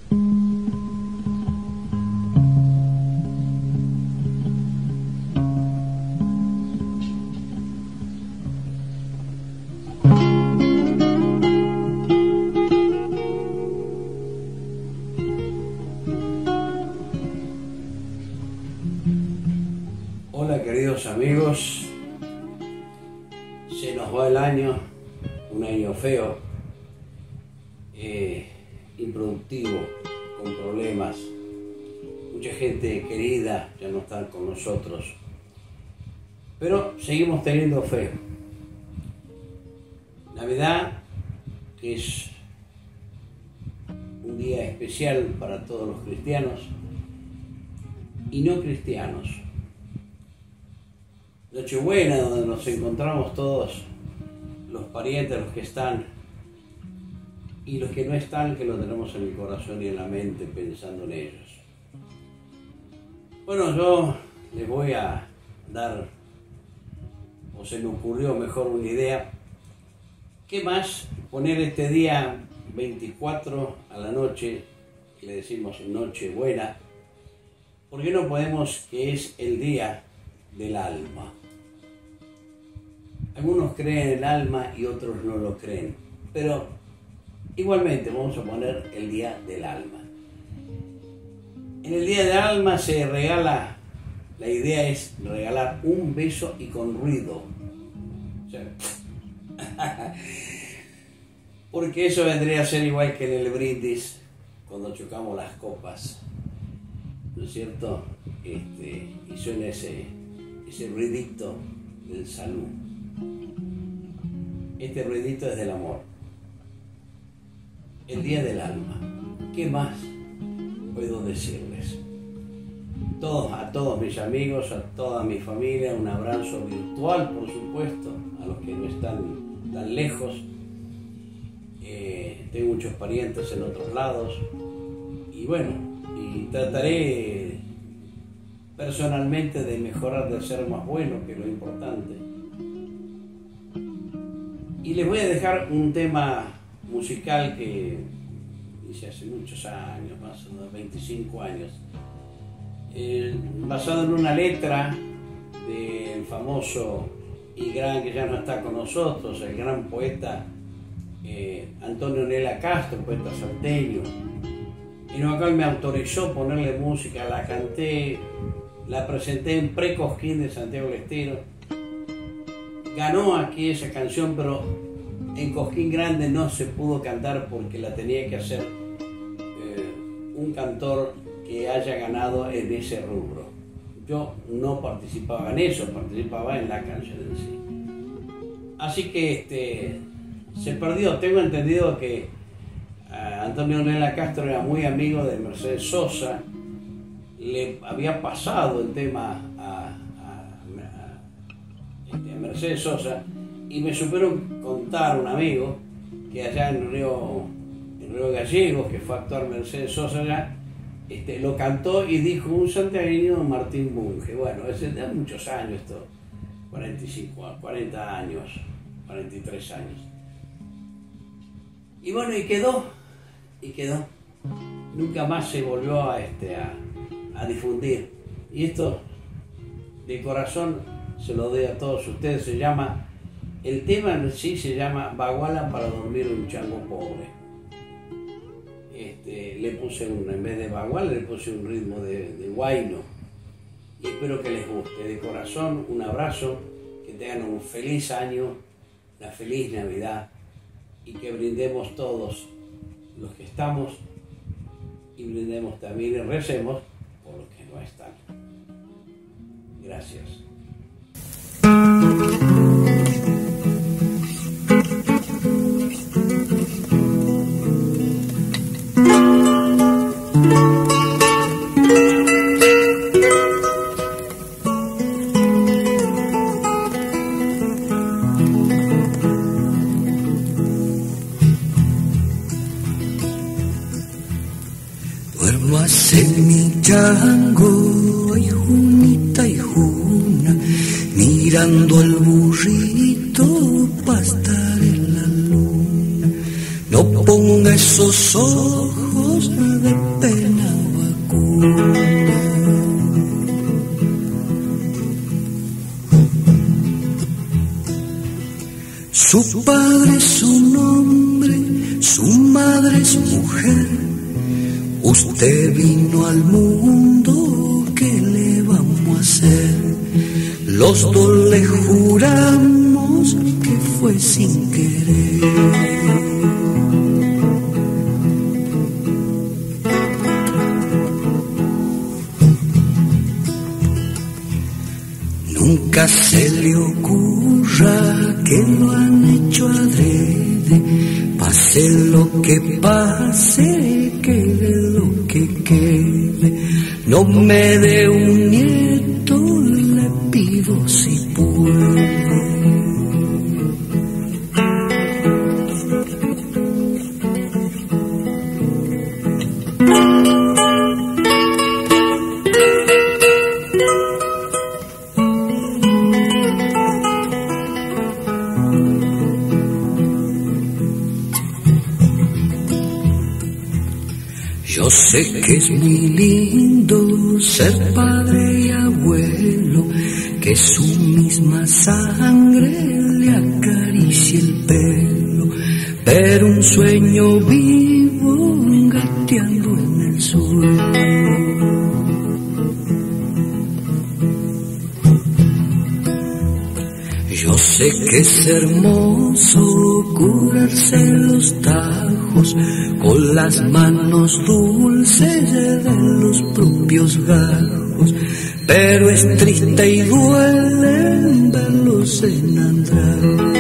Hola queridos amigos, se nos va el año, un año feo, improductivo, con problemas, mucha gente querida ya no está con nosotros, pero seguimos teniendo fe. Navidad es un día especial para todos los cristianos y no cristianos. Nochebuena, donde nos encontramos todos los parientes, los que están y los que no están, que lo tenemos en el corazón y en la mente pensando en ellos. Bueno, yo les voy a dar, o se me ocurrió mejor una idea, ¿qué más poner este día 24 a la noche, que le decimos Nochebuena? ¿Por qué no podemos que es el día del alma? Algunos creen en el alma y otros no lo creen, pero igualmente vamos a poner el día del alma. En el día del alma se regala, la idea es regalar un beso y con ruido. O sea, porque eso vendría a ser igual que en el brindis cuando chocamos las copas, ¿no es cierto? Y suena ese ruidito del salud. Este ruidito es del amor. El día del alma. ¿Qué más puedo decirles? A todos mis amigos, a toda mi familia, un abrazo virtual, por supuesto, a los que no están tan lejos. Tengo muchos parientes en otros lados. Y bueno, y trataré personalmente de mejorar, de ser más bueno, que es lo importante. Y les voy a dejar un tema musical que hice hace muchos años, más o menos 25 años, basado en una letra del famoso y gran, que ya no está con nosotros, el gran poeta Antonio Nela Castro, poeta salteño, en el cual me autorizó ponerle música, la canté, la presenté en Pre-Cosquín de Santiago del Estero. Ganó aquí esa canción, pero en Cosquín Grande no se pudo cantar porque la tenía que hacer un cantor que haya ganado en ese rubro. Yo no participaba en eso, participaba en la canción en sí. Así que se perdió. Tengo entendido que Antonio Nela Castro era muy amigo de Mercedes Sosa, le había pasado el tema a Mercedes Sosa, y me supieron contar un amigo que allá en Río Gallegos, que fue a actuar Mercedes Sosa allá, lo cantó y dijo un santiagueño, Martín Bunge. Bueno, es de muchos años esto, 40 años, 43 años. Y bueno, y quedó. Nunca más se volvió a difundir. Y esto, de corazón, se lo doy a todos ustedes. El tema en sí se llama Baguala para dormir un chango pobre. Le puse en vez de baguala, le puse un ritmo de huayno. Y espero que les guste. De corazón, un abrazo, que tengan un feliz año, una feliz Navidad, y que brindemos todos los que estamos, y brindemos también y recemos por los que no están. Gracias. Duermas en mi chango, ay junita y juna, mirando al burrito pastar en la luna. No ponga esos ojos de pena vacuna. Su padre es un hombre, su madre es mujer. Usted vino al mundo, ¿qué le vamos a hacer? Los dos le juramos que fue sin querer. Nunca se le ocurra que lo han hecho adrede. Pase lo que pase, quede lo que quede. No me dé un nieto, le pido si puede. Yo sé que es muy lindo ser padre y abuelo, que su misma sangre le acaricie el pelo, pero un sueño vivo gateando en el suelo. Yo sé que es hermoso curarse los tajos con las manos dulces de los propios gajos, pero es triste y duele verlos en andar.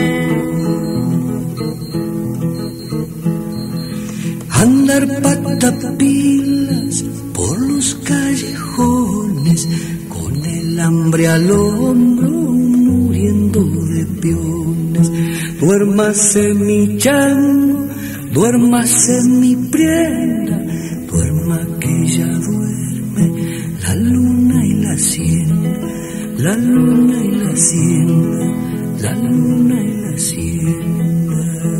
Andar patapilas por los callejones con el hambre al hombro, muriendo de piones. Duérmase mi chango, duérmase mi prienda, duerma que ya duerme la luna y la hacienda, la luna y la hacienda, la luna y la hacienda.